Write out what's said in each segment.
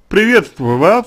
Приветствую вас.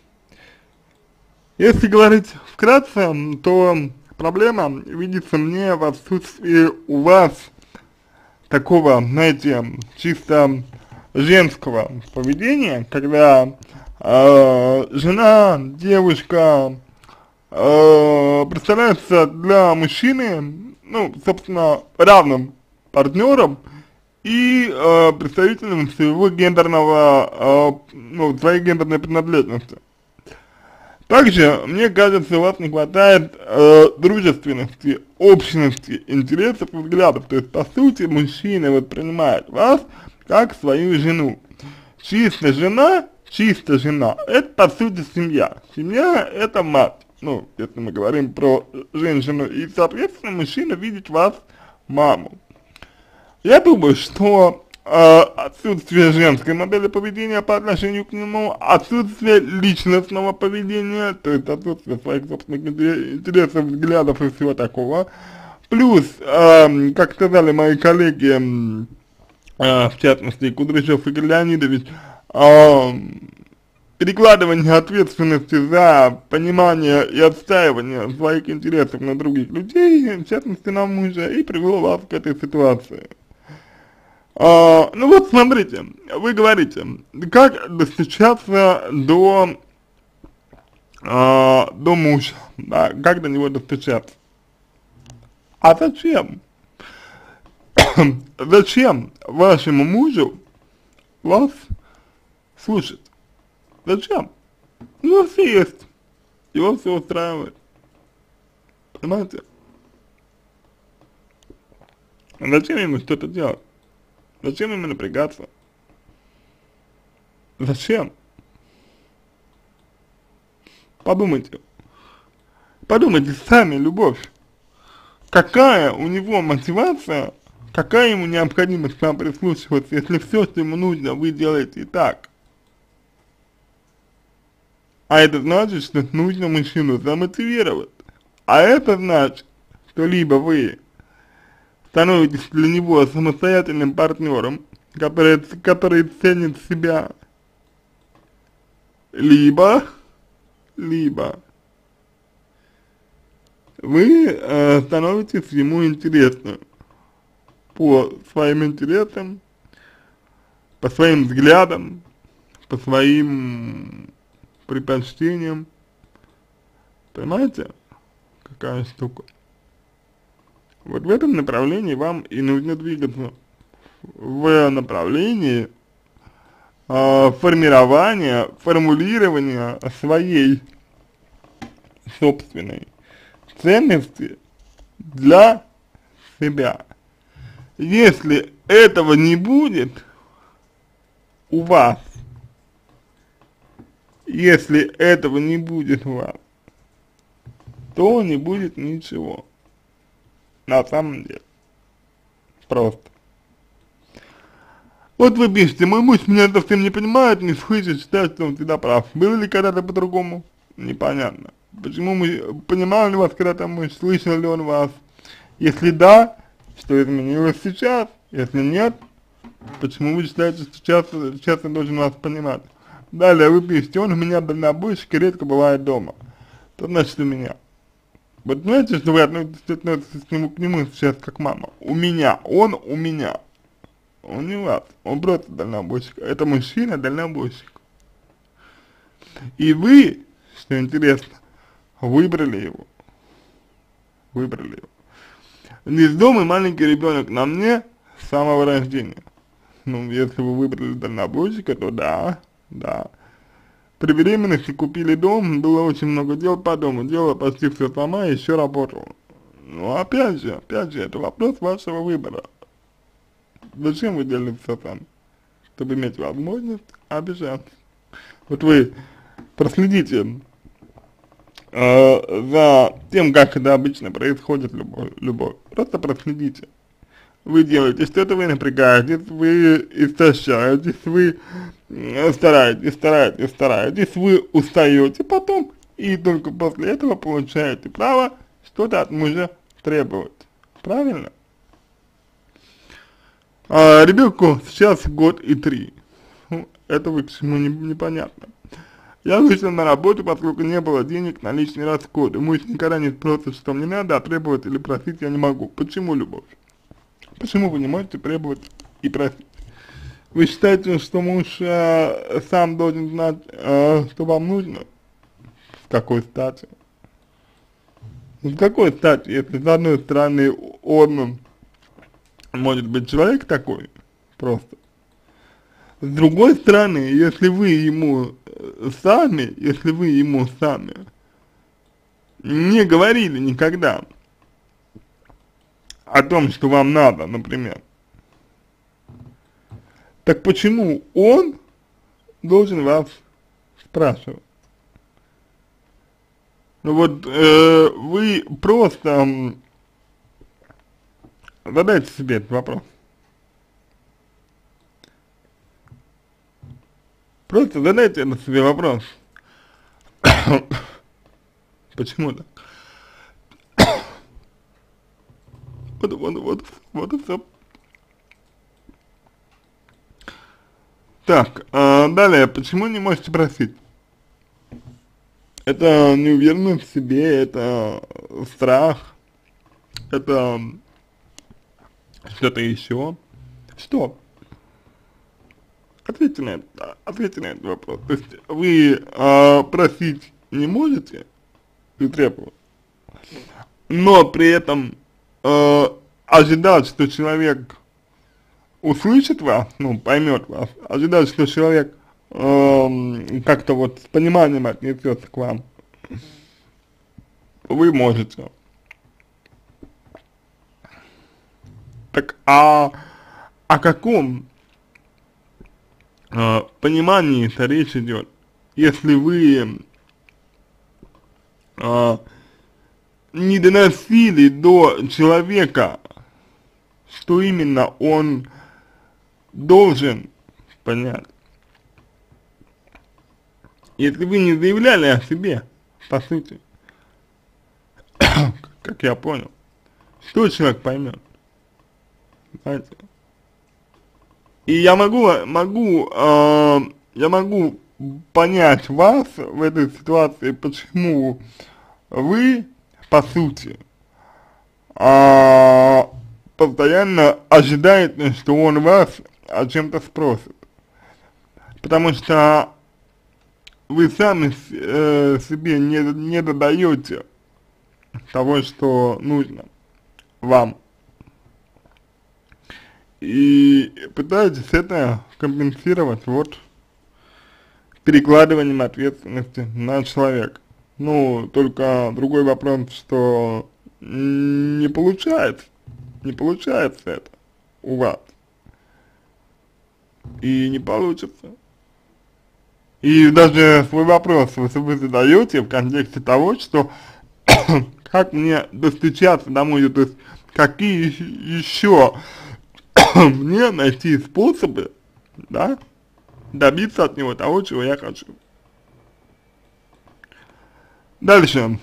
Если говорить вкратце, то проблема видится мне в отсутствии у вас такого, знаете, чисто женского поведения, когда жена, девушка представляется для мужчины, ну, собственно, равным партнером и представителем своего гендерного, ну, своей гендерной принадлежности. Также, мне кажется, у вас не хватает дружественности, общности, интересов и взглядов. То есть, по сути, мужчина воспринимает вас как свою жену. Чисто жена, это, по сути, семья. Семья – это мать. Ну, если мы говорим про женщину. И, соответственно, мужчина видит вас маму. Я думаю, что отсутствие женской модели поведения по отношению к нему, отсутствие личностного поведения, то есть отсутствие своих собственных интересов, взглядов и всего такого, плюс, как сказали мои коллеги, в частности, Кудряшов Игорь Леонидович, перекладывание ответственности за понимание и отстаивание своих интересов на других людей, в частности, на мужа, и привело вас к этой ситуации. Ну вот смотрите, вы говорите, как достучаться до мужа, да, как до него достучаться. А зачем? Зачем вашему мужу вас слушать? Зачем? У него все есть, его все устраивает, понимаете? Зачем ему что-то делать? Зачем ему напрягаться? Зачем? Подумайте. Подумайте сами, любовь. Какая у него мотивация, какая ему необходимость к вам прислушиваться, если все, что ему нужно, вы делаете и так. А это значит, что нужно мужчину замотивировать. А это значит, что либо вы становитесь для него самостоятельным партнером, который ценит себя, либо вы становитесь ему интересны по своим интересам, по своим взглядам, по своим предпочтениям. Понимаете, какая штука? Вот в этом направлении вам и нужно двигаться, в направлении формирования, формулирования своей собственной ценности для себя. Если этого не будет у вас, то не будет ничего. На самом деле. Просто. Вот вы пишете, мой муж меня совсем не понимает, не слышит, считает, что он всегда прав. Было ли когда-то по-другому? Непонятно. Почему понимал ли вас когда-то муж, слышал ли он вас? Если да, что изменилось сейчас? Если нет, почему вы считаете, что сейчас он должен вас понимать? Далее вы пишете, он у меня дальнобойщик и редко бывает дома. Что значит у меня? Вот знаете, что вы относитесь к нему сейчас как мама? Он у меня. Он не вас, он просто дальнобойщик. Это мужчина дальнобойщик. И вы, что интересно, выбрали его. Незнакомый маленький ребенок на мне с самого рождения. Ну, если вы выбрали дальнобойщика, то да. При беременности купили дом, было очень много дел по дому, делала почти все сама и еще работала. Но опять же, это вопрос вашего выбора. Зачем вы делаете все сами? Чтобы иметь возможность обижаться. Вот вы проследите за тем, как это обычно происходит, любовь. Просто проследите. Вы делаете что-то, вы напрягаетесь, вы истощаетесь, вы стараетесь, вы устаете потом, и только после этого получаете право что-то от мужа требовать. Правильно? Ребенку сейчас год и 3. Ну, это вы к чему непонятно. Я вышел на работу, поскольку не было денег на личные расходы. Муж никогда не спросит, что мне надо, а требовать или просить я не могу. Почему, любовь? Почему вы не можете требовать и просить? Вы считаете, что муж сам должен знать, что вам нужно? С какой стати? С какой стати, если с одной стороны он может быть человек такой, просто. С другой стороны, если вы ему сами не говорили никогда о том, что вам надо, например, так почему он должен вас спрашивать? Ну вот, вы просто задайте себе этот вопрос. Просто задайте себе вопрос. Почему так? Вот и все. Так, далее, почему не можете просить? Это неуверенность в себе, это страх, это что-то еще. Что? Ответьте на этот вопрос. То есть вы просить не можете и требовать, но при этом ожидать, что человек услышит вас, ну, поймет вас, ожидать, что человек как-то вот с пониманием отнесется к вам, вы можете. Так, о каком понимании-то речь идет, если вы не доносили до человека, что именно он должен понять. Если вы не заявляли о себе, по сути, как я понял, что человек поймет, знаете? И я могу понять вас в этой ситуации, почему вы, по сути, постоянно ожидаете, что он вас о чем-то спросит. Потому что вы сами себе не додаете того, что нужно вам. И пытаетесь это компенсировать вот перекладыванием ответственности на человека. Ну, только другой вопрос, что не получается это у вас. И не получится. И даже свой вопрос вы задаете в контексте того, что как мне достучаться домой, то есть какие еще мне найти способы, да, добиться от него того, чего я хочу. Дальше.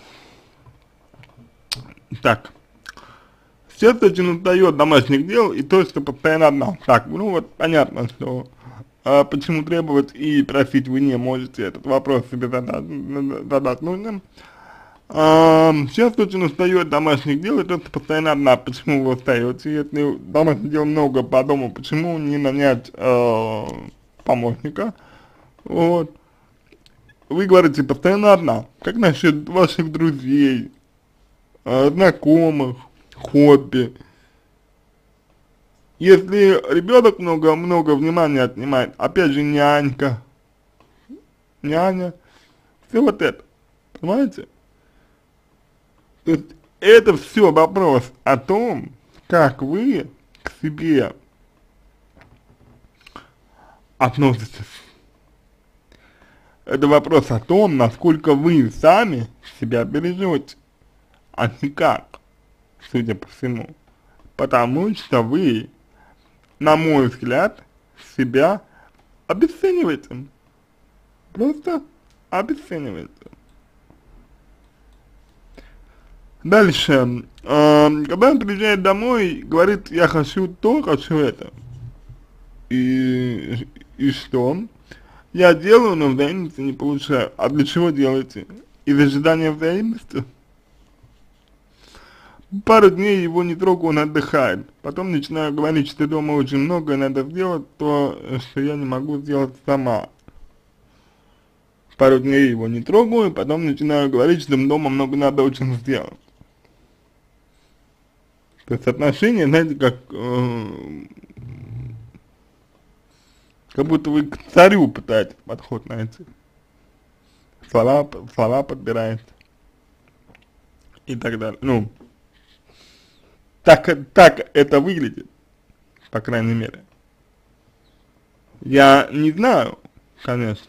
Так. Сейчас очень устает домашних дел и то, что постоянно одна. Так, ну вот понятно, что почему требовать и просить вы не можете, этот вопрос себе задать нужно. Сейчас очень устает домашних дел и то, что постоянно одна. Почему вы устаете? Если домашних дел много по дому, почему не нанять помощника? Вот. Вы говорите, постоянно одна. Как насчет ваших друзей, знакомых, хобби? Если ребенок много внимания отнимает, опять же няня, все вот это, понимаете? То есть это все вопрос о том, как вы к себе относитесь. Это вопрос о том, насколько вы сами себя бережете, а не как, судя по всему. Потому что вы, на мой взгляд, себя обесцениваете. Просто обесцениваете. Дальше. Когда он приезжает домой, говорит, я хочу то, хочу это. И что? Я делаю, но взаимности не получаю. А для чего делаете? Из ожидания взаимности? Пару дней его не трогаю, он отдыхает. Потом начинаю говорить, что дома очень многое надо сделать, то, что я не могу сделать сама. Пару дней его не трогаю, потом начинаю говорить, что дома много надо очень сделать. То есть отношения, знаете, как будто вы к царю пытаетесь подход найти. Слова подбираете и так далее. Ну, так это выглядит, по крайней мере. Я не знаю, конечно,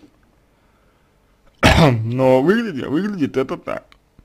но выглядит это так.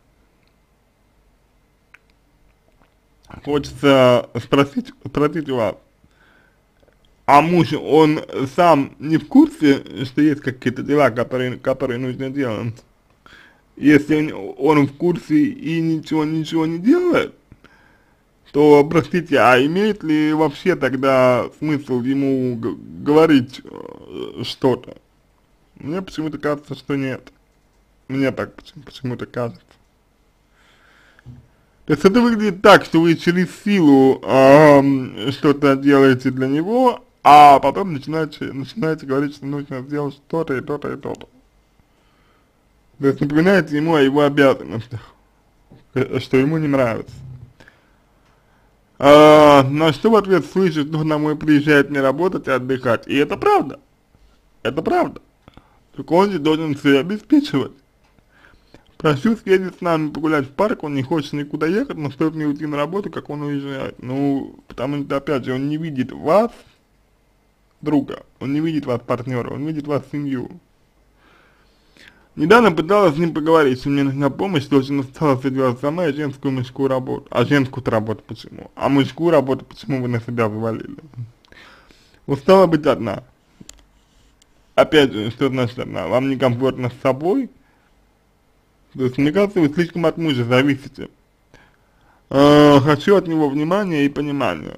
Хочется спросить у вас, а муж, он сам не в курсе, что есть какие-то дела, которые нужно делать? Если он в курсе и ничего не делает, то, простите, а имеет ли вообще тогда смысл ему говорить что-то? Мне почему-то кажется, что нет. Мне так почему-то кажется. То есть это выглядит так, что вы через силу что-то делаете для него, а потом начинаете говорить, что нужно сделать что-то и то-то и то-то. То есть напоминаете ему о его обязанностях, что ему не нравится. На что в ответ слышит, что домой приезжает не работать, а отдыхать. И это правда. Это правда. Только он же должен себя обеспечивать. Прошу съездить с нами погулять в парк, он не хочет никуда ехать, но стоит мне уйти на работу, как он уезжает. Ну, потому что, опять же, он не видит вас, друга, он не видит вас партнера, он видит вас семью. Недавно пыталась с ним поговорить, что мне нужна помощь, что очень устала все делать сама, и женскую и мужскую работу. А женскую-то работу почему? А мужскую работу почему вы на себя вывалили? Устала быть одна. Опять же, что значит одна? Вам некомфортно с собой? То есть, мне кажется, вы слишком от мужа зависите. Хочу от него внимания и понимания.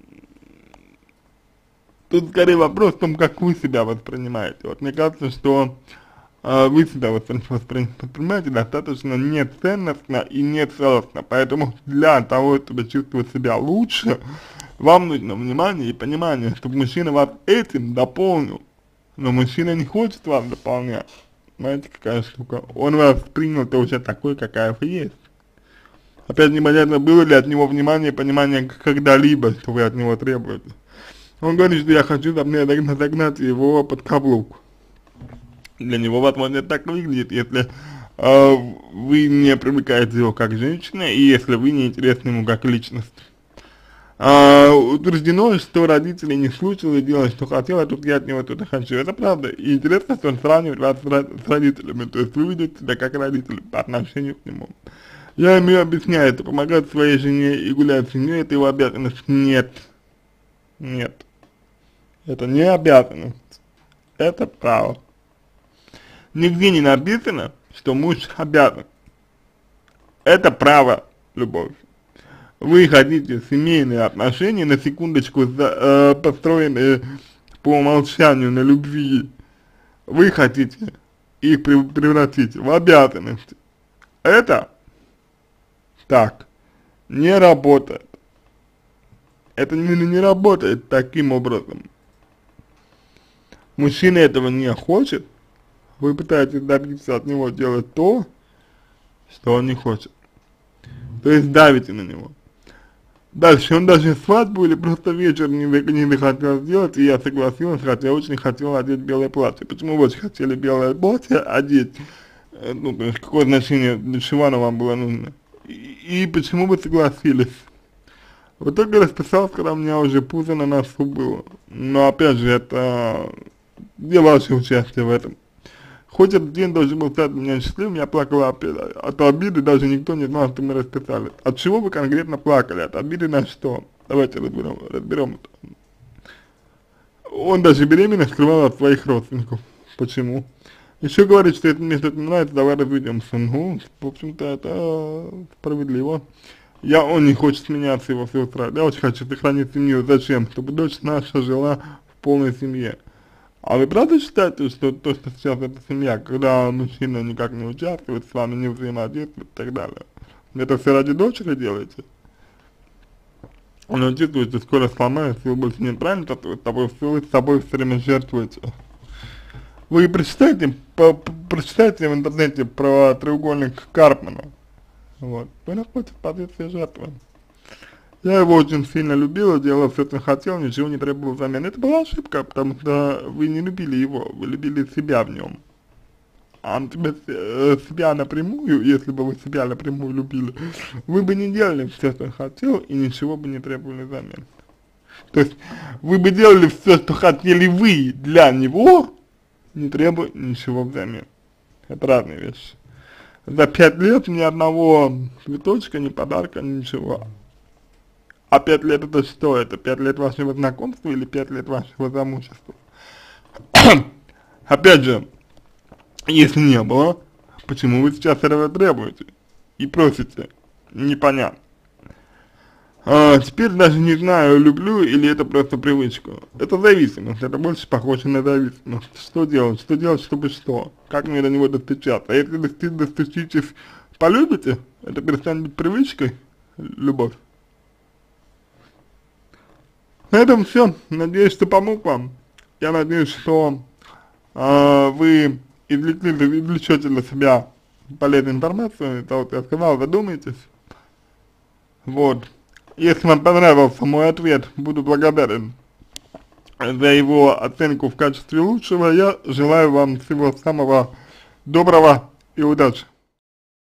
Тут скорее вопрос в том, как вы себя воспринимаете. Вот мне кажется, что вы себя воспринимаете достаточно неценностно и нецелостно. Поэтому для того, чтобы чувствовать себя лучше, вам нужно внимание и понимание, чтобы мужчина вас этим дополнил. Но мужчина не хочет вас дополнять. Знаете, какая штука? Он вас принял-то уже такой, какая вы есть. Опять непонятно, было ли от него внимание и понимание когда-либо, что вы от него требуете. Он говорит, что я хочу загнать его под каблук. Для него, возможно, это так выглядит, если вы не привлекаете его как женщина, и если вы не интересны ему как личность. Утверждено, что родители не слушали, делали, что хотел, а тут я от него что-то хочу. Это правда. И интересно, что он сравнивает вас с родителями. То есть вы ведете себя как родители по отношению к нему. Я ему объясняю, это помогать своей жене и гулять с семьей, это его обязанность. Нет. Нет. Это не обязанность. Это право. Нигде не написано, что муж обязан. Это право, любовь. Вы хотите семейные отношения, на секундочку, построенные по умолчанию на любви. Вы хотите их превратить в обязанности. Это так не работает. Это не работает таким образом. Мужчина этого не хочет, вы пытаетесь добиться от него делать то, что он не хочет. То есть давите на него. Дальше, он даже свадьбу или просто вечер не захотел сделать, и я согласилась, хотя очень хотела одеть белое платье. Почему вы очень хотели белое платье одеть? Ну, то есть, какое значение, для чего оно вам было нужно? И почему вы согласились? В итоге расписался, когда у меня уже пузо на носу было. Но опять же, это где ваше участие в этом? Хоть этот день должен был стать для меня счастливым, я плакала от обиды, даже никто не знал, что мы расписались. От чего вы конкретно плакали? От обиды на что? Давайте разберем это. Он даже беременность скрывал от своих родственников. Почему? Еще говорит, что это мне что-то не нравится, давай разведемся. Ну, в общем-то, это справедливо. Он не хочет меняться, его все устраивает. Я очень хочу сохранить семью. Зачем? Чтобы дочь наша жила в полной семье. А вы правда считаете, что то, что сейчас это семья, когда мужчина никак не участвует, с вами не взаимодействует и так далее, это все ради дочери делаете? Он чувствует, что скоро сломается, вы больше не правильно чувствуете, вы с собой все время жертвуете. Вы прочитайте в интернете про треугольник Карпмана, вот, вы находитесь в позиции жертвы. Я его очень сильно любила, делала все, что хотел, ничего не требовал взамен. Это была ошибка, потому что вы не любили его, вы любили себя в нем. А себя напрямую, если бы вы себя напрямую любили, вы бы не делали все, что хотел, и ничего бы не требовали взамен. То есть, вы бы делали все, что хотели вы для него, не требуя ничего взамен. Это разные вещи. За 5 лет ни одного цветочка, ни подарка, ничего. А 5 лет это что? Это 5 лет вашего знакомства или 5 лет вашего замужества? Опять же, если не было, почему вы сейчас этого требуете и просите? Непонятно. Теперь даже не знаю, люблю или это просто привычка. Это зависимость, это больше похоже на зависимость. Что делать? Что делать, чтобы что? Как мне до него достучаться? А если достучитесь, полюбите, это перестанет быть привычкой, любовь. На этом все. Надеюсь, что помог вам. Я надеюсь, что вы извлечете для себя полезную информацию, это вот я сказал, задумайтесь. Вот. Если вам понравился мой ответ, буду благодарен за его оценку в качестве лучшего. Я желаю вам всего самого доброго и удачи.